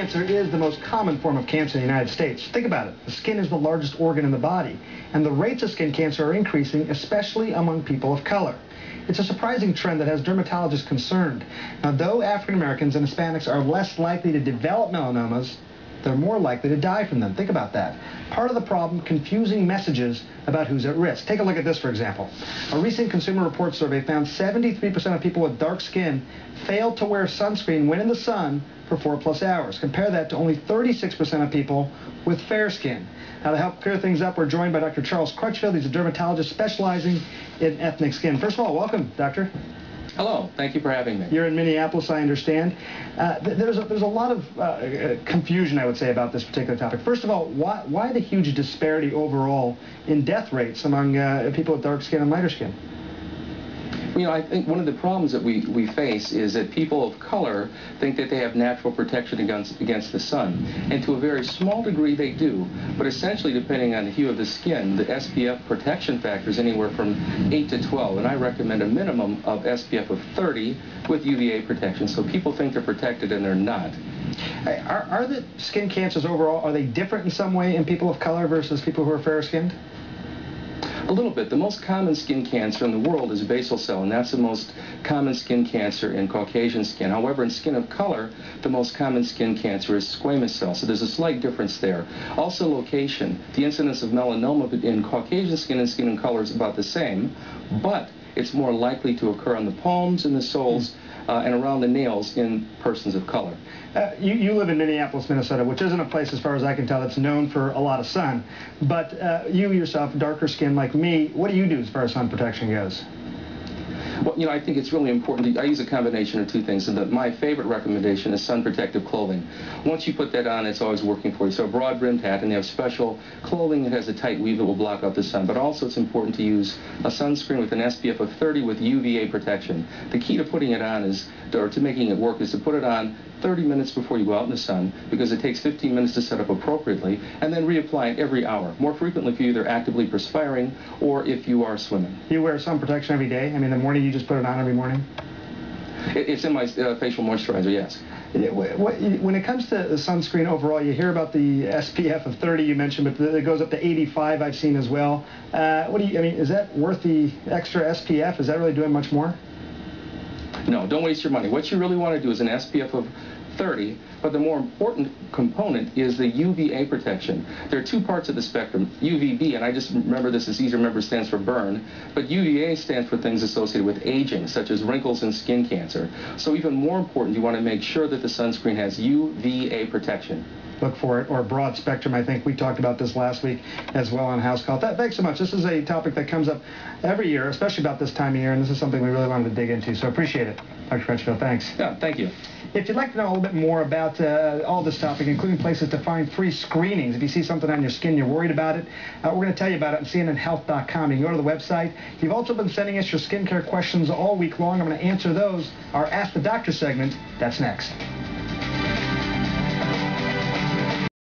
cancer is the most common form of cancer in the United States. Think about it. The skin is the largest organ in the body, and the rates of skin cancer are increasing, especially among people of color. It's a surprising trend that has dermatologists concerned. Now, though African Americans and Hispanics are less likely to develop melanomas, they're more likely to die from them. Think about that. Part of the problem, confusing messages about who's at risk. Take a look at this, for example. A recent Consumer Reports survey found 73% of people with dark skin failed to wear sunscreen when in the sun for 4+ hours. Compare that to only 36% of people with fair skin. Now, to help clear things up, we're joined by Dr. Charles Crutchfield. He's a dermatologist specializing in ethnic skin. First of all, welcome, doctor. Hello. Thank you for having me. You're in Minneapolis, I understand. There's a lot of confusion, I would say, about this particular topic. First of all, why the huge disparity overall in death rates among people with dark skin and lighter skin? You know, I think one of the problems that we face is that people of color think that they have natural protection against the sun. And to a very small degree they do. But essentially, depending on the hue of the skin, the SPF protection factor is anywhere from 8 to 12. And I recommend a minimum of SPF of 30 with UVA protection. So people think they're protected and they're not. Are the skin cancers overall, are they different in some way in people of color versus people who are fair-skinned? A little bit. The most common skin cancer in the world is basal cell, and that's the most common skin cancer in Caucasian skin. However, in skin of color, the most common skin cancer is squamous cell, so there's a slight difference there. Also, location. The incidence of melanoma in Caucasian skin and skin in color is about the same, but it's more likely to occur on the palms and the soles and around the nails in persons of color. You live in Minneapolis, Minnesota, which isn't a place, as far as I can tell, that's known for a lot of sun. But you yourself, darker skin like me, what do you do as far as sun protection goes? Well, you know, I think it's really important. I use a combination of two things. And my favorite recommendation is sun protective clothing. Once you put that on, it's always working for you. So a broad-brimmed hat, and they have special clothing that has a tight weave that will block out the sun. But also it's important to use a sunscreen with an SPF of 30 with UVA protection. The key to putting it on is, or to making it work, is to put it on 30 minutes before you go out in the sun, because it takes 15 minutes to set up appropriately, and then reapply it every hour, more frequently if you're either actively perspiring or if you are swimming. You wear sun protection every day? I mean, in the morning you just put it on every morning? It's in my facial moisturizer, yes. When it comes to sunscreen overall, you hear about the SPF of 30 you mentioned, but it goes up to 85 I've seen as well. I mean, is that worth the extra SPF? Is that really doing much more? No, don't waste your money. What you really want to do is an SPF of 30, but the more important component is the UVA protection. There are two parts of the spectrum, UVB, and I just remember this, it's easy to remember, stands for burn, but UVA stands for things associated with aging, such as wrinkles and skin cancer. So even more important, you want to make sure that the sunscreen has UVA protection. Look for it, or broad spectrum. I think we talked about this last week as well on House Call. Thanks so much. This is a topic that comes up every year, especially about this time of year, and this is something we really wanted to dig into, so appreciate it. Dr. Crutchfield, thanks. Yeah, thank you. If you'd like to know a little bit more about all this topic, including places to find free screenings, if you see something on your skin, you're worried about it, we're going to tell you about it on CNNHealth.com. You can go to the website. You've also been sending us your skincare questions all week long. I'm going to answer those. Our Ask the Doctor segment, that's next.